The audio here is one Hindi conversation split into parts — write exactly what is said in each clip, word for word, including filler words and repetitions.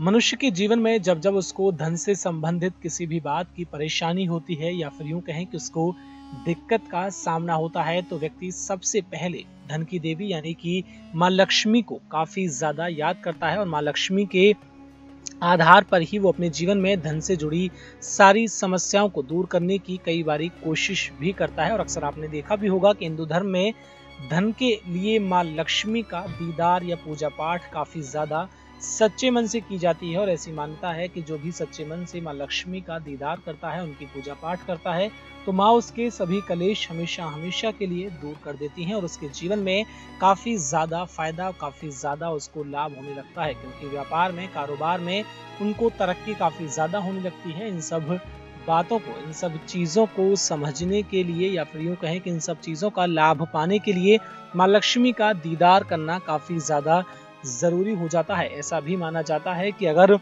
मनुष्य के जीवन में जब जब उसको धन से संबंधित किसी भी बात की परेशानी होती है या फिर यूं कहें कि उसको दिक्कत का सामना होता है तो व्यक्ति सबसे पहले धन की देवी यानी कि माँ लक्ष्मी को काफी ज्यादा याद करता है और माँ लक्ष्मी के आधार पर ही वो अपने जीवन में धन से जुड़ी सारी समस्याओं को दूर करने की कई बारी कोशिश भी करता है। और अक्सर आपने देखा भी होगा कि हिंदू धर्म में धन के लिए माँ लक्ष्मी का दीदार या पूजा पाठ काफी ज्यादा सच्चे मन से की जाती है और ऐसी मान्यता है कि जो भी सच्चे मन से माँ लक्ष्मी का दीदार करता है, उनकी पूजा पाठ करता है, तो माँ उसके सभी कलेश हमेशा हमेशा के लिए दूर कर देती हैं और उसके जीवन में काफी ज्यादा फायदा, काफी ज्यादा उसको लाभ होने लगता है, क्योंकि व्यापार में, कारोबार में उनको तरक्की काफी ज्यादा होने लगती है। इन सब बातों को, इन सब चीजों को समझने के लिए या फिर यूं कहें कि इन सब चीजों का लाभ पाने के लिए माँ लक्ष्मी का दीदार करना काफी ज्यादा जरूरी हो जाता है। ऐसा भी माना जाता है कि अगर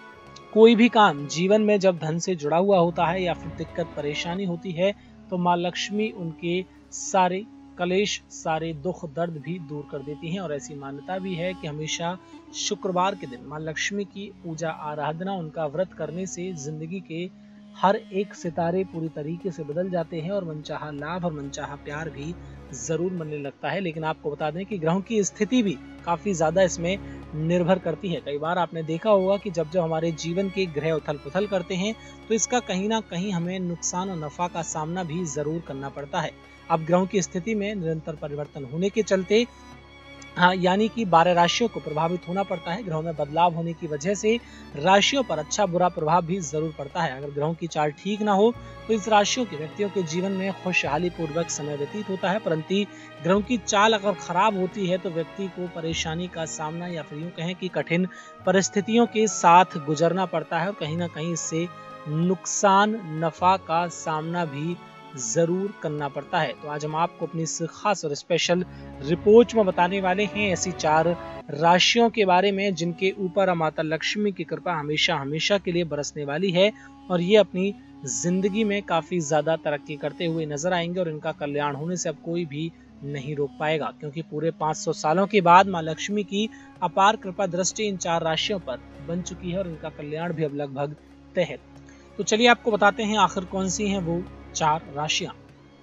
कोई भी काम जीवन में जब धन से जुड़ा हुआ होता है या फिर दिक्कत परेशानी होती है तो माँ लक्ष्मी उनके सारे कलेश, सारे दुख दर्द भी दूर कर देती हैं। और ऐसी मान्यता भी है कि हमेशा शुक्रवार के दिन माँ लक्ष्मी की पूजा आराधना, उनका व्रत करने से जिंदगी के हर एक सितारे पूरी तरीके से बदल जाते हैं और मनचाहा लाभ और मनचाहा प्यार भी जरूर मिलने लगता है। लेकिन आपको बता दें कि ग्रहों की स्थिति भी काफी ज्यादा इसमें निर्भर करती है। कई बार आपने देखा होगा कि जब जब हमारे जीवन के ग्रह उथल पुथल करते हैं तो इसका कहीं ना कहीं हमें नुकसान और नफा का सामना भी जरूर करना पड़ता है। अब ग्रहों की स्थिति में निरंतर परिवर्तन होने के चलते हाँ यानी कि बारह राशियों को प्रभावित होना पड़ता है। ग्रहों में बदलाव होने की वजह से राशियों पर अच्छा बुरा प्रभाव भी जरूर पड़ता है। अगर ग्रहों की चाल ठीक ना हो तो इस राशियों के व्यक्तियों के जीवन में खुशहाली पूर्वक समय व्यतीत होता है, परंतु ग्रहों की चाल अगर खराब होती है तो व्यक्ति को परेशानी का सामना या फिर यूं कहें कि कठिन परिस्थितियों के साथ गुजरना पड़ता है और कहीं ना कहीं इससे नुकसान नफा का सामना भी जरूर करना पड़ता है। तो आज हम आपको अपनी इस खास और स्पेशल रिपोर्ट में बताने वाले हैं ऐसी चार राशियों के बारे में जिनके ऊपर माता लक्ष्मी की कृपा हमेशा हमेशा के लिए बरसने वाली है और ये अपनी जिंदगी में काफी ज्यादा तरक्की करते हुए नजर आएंगे और इनका कल्याण होने से अब कोई भी नहीं रोक पाएगा, क्योंकि पूरे पाँच सौ सालों के बाद माँ लक्ष्मी की अपार कृपा दृष्टि इन चार राशियों पर बन चुकी है और इनका कल्याण भी अब लगभग तय है। तो चलिए आपको बताते हैं आखिर कौन सी हैं वो चार राशियां।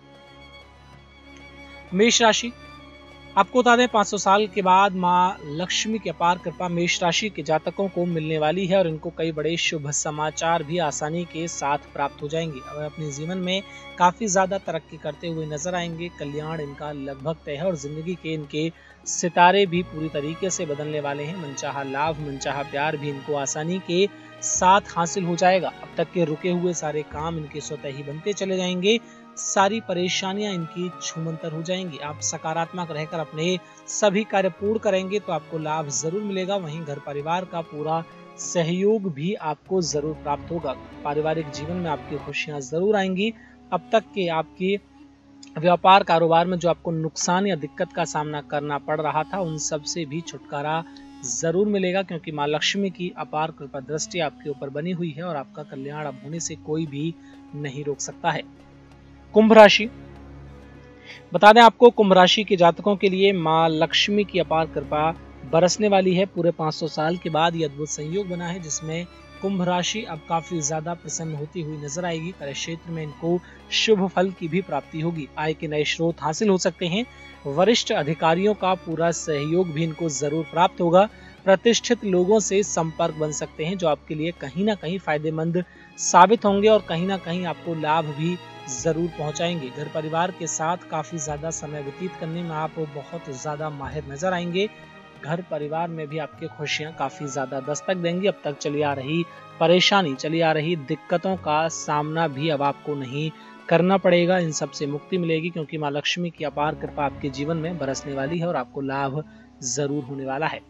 मेष राशि, आपको बता दें पाँच सौ साल के बाद मां लक्ष्मी की अपार कृपा मेष राशि के जातकों को मिलने वाली है और इनको कई बड़े शुभ समाचार भी आसानी के साथ प्राप्त हो जाएंगे और अपने जीवन में काफी ज्यादा तरक्की करते हुए नजर आएंगे। कल्याण इनका लगभग तय है और जिंदगी के इनके सितारे भी पूरी तरीके से बदलने वाले हैं। मनचाहा लाभ, मनचाहा प्यार भी इनको आसानी के साथ हासिल हो जाएगा। अब तक के रुके हुए सारे काम इनके स्वतः ही बनते चले जाएंगे, सारी परेशानियां इनकी छूमंतर हो जाएंगी। आप सकारात्मक रहकर अपने सभी कार्य पूर्ण करेंगे तो आपको लाभ जरूर मिलेगा। वहीं घर परिवार का पूरा सहयोग भी आपको जरूर प्राप्त होगा। पारिवारिक जीवन में आपकी खुशियां जरूर आएंगी। अब तक के आपके व्यापार कारोबार में जो आपको नुकसान या दिक्कत का सामना करना पड़ रहा था उन सब से भी छुटकारा जरूर मिलेगा, क्योंकि माँ लक्ष्मी की अपार कृपा दृष्टि आपके ऊपर बनी हुई है और आपका कल्याण अब होने से कोई भी नहीं रोक सकता है। कुंभ राशि, बता दें आपको कुंभ राशि के जातकों के लिए माँ लक्ष्मी की अपार कृपा बरसने वाली है। पूरे पाँच सौ साल के बाद ये अद्भुत संयोग बना है जिसमें कुंभ राशि अब काफी ज्यादा प्रसन्न होती हुई नजर आएगी। कार्य क्षेत्र में इनको शुभ फल की भी प्राप्ति होगी। आय के नए स्रोत हासिल हो सकते हैं। वरिष्ठ अधिकारियों का पूरा सहयोग भी इनको जरूर प्राप्त होगा। प्रतिष्ठित लोगों से संपर्क बन सकते हैं जो आपके लिए कहीं ना कहीं फायदेमंद साबित होंगे और कहीं ना कहीं आपको लाभ भी जरूर पहुंचाएंगे। घर परिवार के साथ काफी ज्यादा समय व्यतीत करने में आप बहुत ज्यादा माहिर नजर आएंगे। घर परिवार में भी आपकी खुशियां काफी ज्यादा दस्तक देंगी। अब तक चली आ रही परेशानी, चली आ रही दिक्कतों का सामना भी अब आपको नहीं करना पड़ेगा। इन सब से मुक्ति मिलेगी, क्योंकि माँ लक्ष्मी की अपार कृपा आपके जीवन में बरसने वाली है और आपको लाभ जरूर होने वाला है।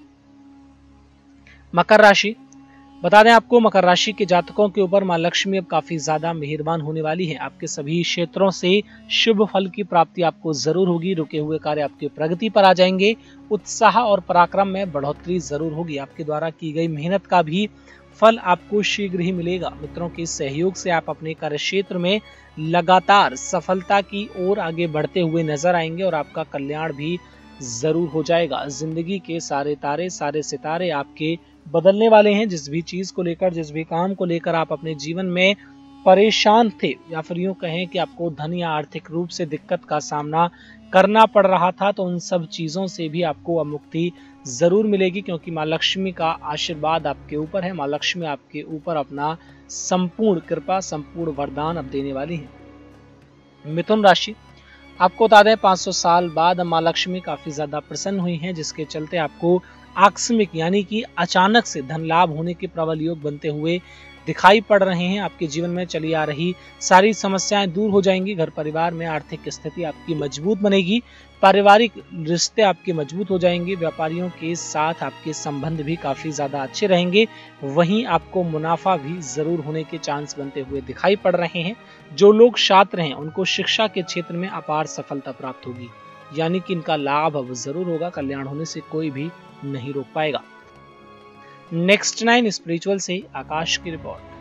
मकर राशि, बता दें आपको मकर राशि के जातकों के ऊपर माँ लक्ष्मी अब काफी ज्यादा मेहरबान होने वाली है। आपके सभी क्षेत्रों से शुभ फल की प्राप्ति आपको जरूर होगी। रुके हुए कार्य आपकी प्रगति पर आ जाएंगे। उत्साह और पराक्रम में बढ़ोतरी जरूर होगी। आपके द्वारा की गई मेहनत का भी फल आपको शीघ्र ही मिलेगा। मित्रों के सहयोग से आप अपने कार्य क्षेत्र में लगातार सफलता की ओर आगे बढ़ते हुए नजर आएंगे और आपका कल्याण भी जरूर हो जाएगा। जिंदगी के सारे तारे, सारे सितारे आपके बदलने वाले हैं। जिस भी चीज को लेकर, जिस भी काम को लेकर आप अपने जीवन में परेशान थे, या फिर यूं कहें कि आपको धन या आर्थिक रूप से दिक्कत का सामना करना पड़ रहा था, तो उन सब चीजों से भी आपको अब मुक्ति जरूर मिलेगी, क्योंकि माँ लक्ष्मी का आशीर्वाद आपके ऊपर है। माँ लक्ष्मी आपके ऊपर अपना संपूर्ण कृपा, संपूर्ण वरदान अब देने वाली है। मिथुन राशि, आपको बता दें पाँच सौ साल बाद माँ लक्ष्मी काफी ज्यादा प्रसन्न हुई हैं, जिसके चलते आपको आकस्मिक यानी कि अचानक से धन लाभ होने के प्रबल योग बनते हुए दिखाई पड़ रहे हैं। आपके जीवन में चली आ रही सारी समस्याएं दूर हो जाएंगी। घर परिवार में आर्थिक स्थिति आपकी मजबूत बनेगी। पारिवारिक रिश्ते आपके मजबूत हो जाएंगे। व्यापारियों के साथ आपके संबंध भी काफी ज्यादा अच्छे रहेंगे। वहीं आपको मुनाफा भी जरूर होने के चांस बनते हुए दिखाई पड़ रहे हैं। जो लोग छात्र हैं उनको शिक्षा के क्षेत्र में अपार सफलता प्राप्त होगी, यानी कि इनका लाभ अब जरूर होगा। कल्याण होने से कोई भी नहीं रोक पाएगा। नेक्स्ट नाइन स्पिरिचुअल से आकाश की रिपोर्ट।